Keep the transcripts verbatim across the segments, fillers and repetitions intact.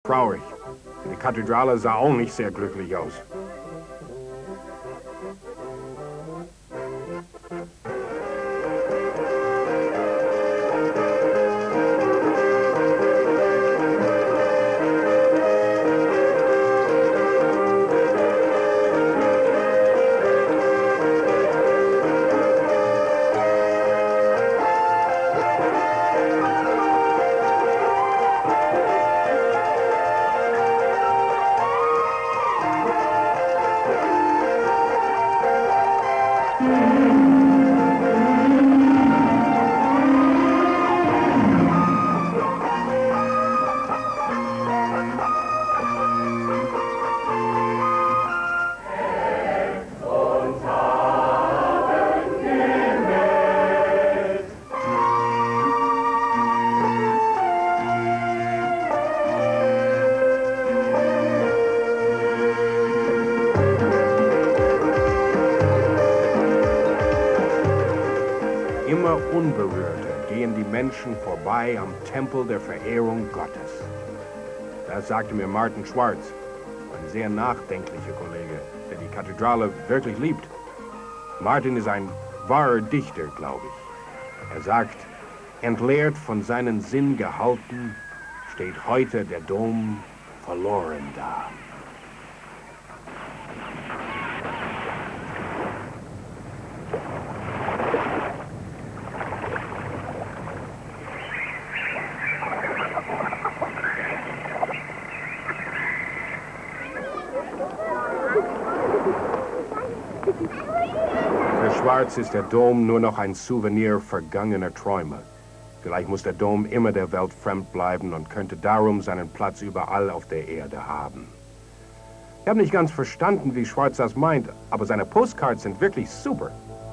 traurig. Die Kathedrale sah auch nicht sehr glücklich aus. Unberührte gehen die Menschen vorbei am Tempel der Verehrung Gottes. Das sagte mir Martin Schwarz, ein sehr nachdenklicher Kollege, der die Kathedrale wirklich liebt. Martin ist ein wahrer Dichter, glaube ich. Er sagt, entleert von seinen Sinn gehalten, steht heute der Dom verloren da. Für Schwarz ist der Dom nur noch ein Souvenir vergangener Träume. Vielleicht muss der Dom immer der Welt fremd bleiben und könnte darum seinen Platz überall auf der Erde haben. Ich habe nicht ganz verstanden, wie Schwarz das meint, aber seine Postcards sind wirklich super.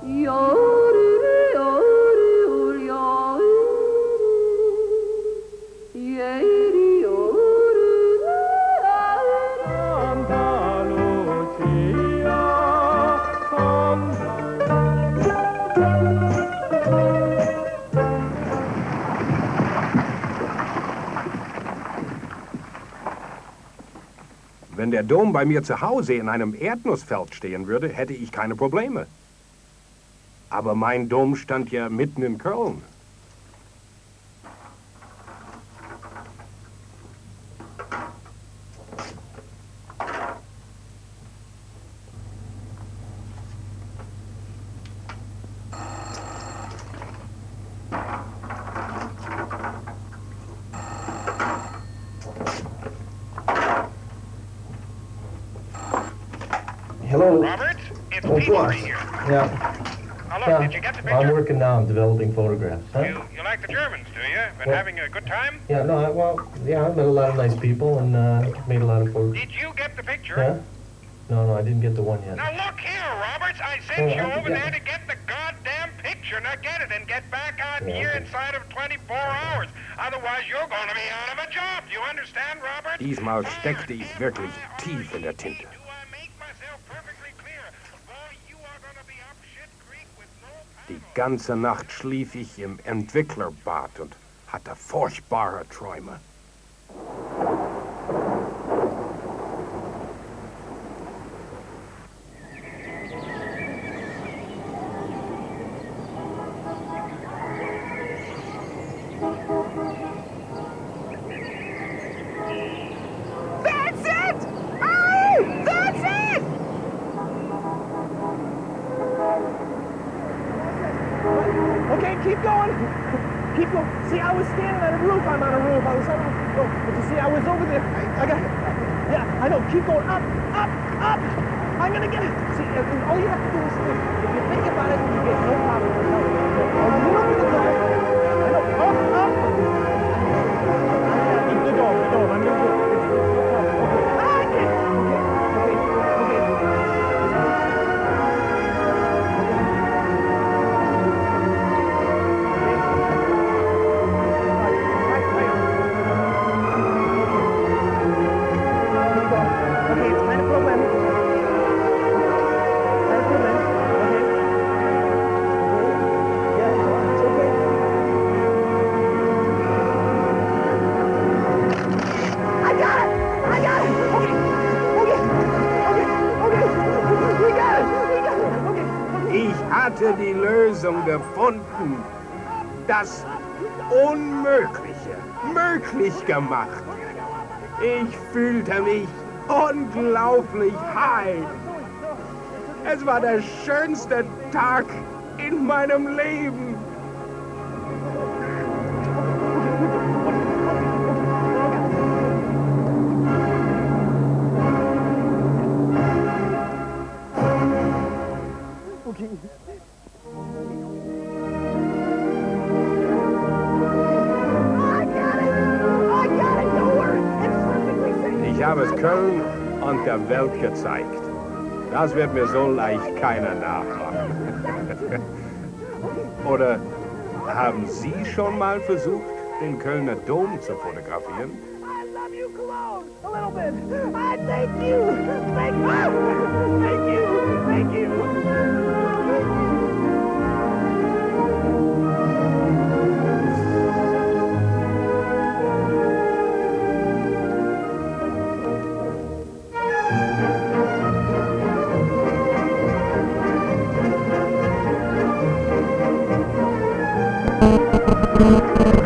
Wenn der Dom bei mir zu Hause in einem Erdnussfeld stehen würde, hätte ich keine Probleme. Aber mein Dom stand ja mitten in Köln. Hello. Robert, it's Oh, Pete boss. here. Yeah. Now look, Yeah. did you get the picture? I'm working now. I'm developing photographs. Huh? You, you like the Germans, do you? Been Well- having a good time? Yeah. No. I, well. Yeah. I met a lot of nice people and uh, made a lot of photos. Did you get the picture? Yeah. No. No. I didn't get the one yet. Now look here, Roberts. I sent Oh, you I- over yeah. there to get the goddamn picture. Now get it and get back out Yeah, here okay. inside of twenty-four hours. Otherwise, you're going to be out of a job. Do you understand, Robert? Diesmal steckte ich wirklich tief in der Tinte. Do I make myself perfectly clear? Boy, you are going to be up shit creek with no Die paddle. ganze Nacht schlief ich im Entwicklerbad und hatte furchtbare Träume. That's it! Oh, that's it! Okay, keep going. Keep going. See, I was standing on a roof. I'm on a roof. I was on a roof. Oh, but you see, I was over there. I got. Yeah, I know. Keep going up, up, up. I'm gonna get it. See, uh, all you have to do is think. If you think about it, you get no problem. A little bit of time. I know. Up, up. Yeah, the dome, the dome. I'm gonna do it. No problem. Okay. Ah, I did. Okay, okay, okay. Okay, it's kind of problematic. Kind of problematic. Okay. Yeah, it's okay. I got hatte die Lösung gefunden. Das Unmögliche möglich gemacht. Ich fühlte mich unglaublich high. Es war der schönste Tag in meinem Leben. Okay. Ich habe es Köln und der Welt gezeigt. Das wird mir so leicht keiner nachmachen. Oder haben Sie schon mal versucht, den Kölner Dom zu fotografieren? I love you, Cologne, a little bit. I thank you. Thank you. Thank you. Thank you. Thank you.